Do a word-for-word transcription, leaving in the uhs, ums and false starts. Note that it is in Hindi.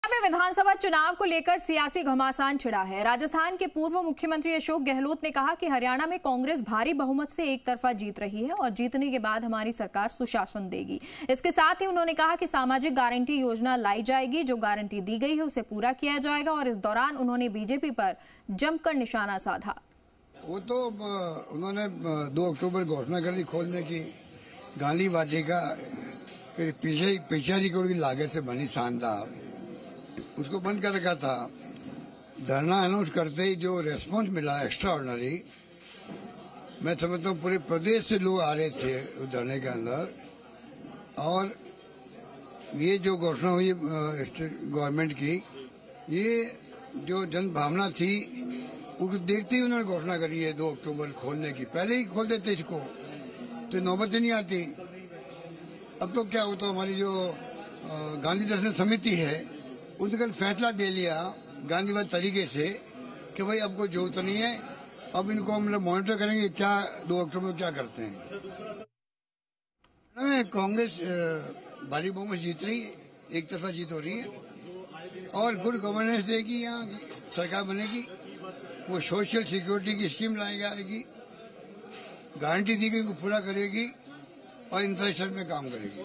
में विधानसभा चुनाव को लेकर सियासी घमासान छिड़ा है। राजस्थान के पूर्व मुख्यमंत्री अशोक गहलोत ने कहा कि हरियाणा में कांग्रेस भारी बहुमत से एक तरफा जीत रही है और जीतने के बाद हमारी सरकार सुशासन देगी। इसके साथ ही उन्होंने कहा कि सामाजिक गारंटी योजना लाई जाएगी, जो गारंटी दी गई है उसे पूरा किया जाएगा। और इस दौरान उन्होंने बीजेपी पर जमकर निशाना साधा। वो तो उन्होंने दो अक्टूबर घोषणा कर दी खोलने की। गांधी वाटिका फिर पीछे पिछाड़ी करोड़ की लागत से बनी शानदार, उसको बंद कर रखा था। धरना अनाउंस करते ही जो रेस्पॉन्स मिला एक्स्ट्रा ऑर्डिनरी, मैं समझता हूँ पूरे प्रदेश से लोग आ रहे थे उस धरने के अंदर। और ये जो घोषणा हुई गवर्नमेंट की, ये जो जन भावना थी उसको देखते ही उन्होंने घोषणा करी है दो अक्टूबर खोलने की। पहले ही खोल देते इसको तो नौबत ही नहीं आती। अब तो क्या होता, हमारी जो गांधी दर्शन समिति है उसने कल फैसला दे लिया गांधीवाद तरीके से कि भाई अब कोई जरूरत नहीं है, अब इनको हम लोग मॉनिटर करेंगे क्या दो अक्टूबर क्या करते हैं। कांग्रेस भारी बहुमत जीत रही है, एक तरफा जीत हो रही है और गुड गवर्नेंस देगी, यहाँ सरकार बनेगी। वो सोशल सिक्योरिटी की स्कीम लाई जाएगी, गारंटी दी गई उनको पूरा करेगी और इंफ्रास्ट्रक्चर में काम करेगी।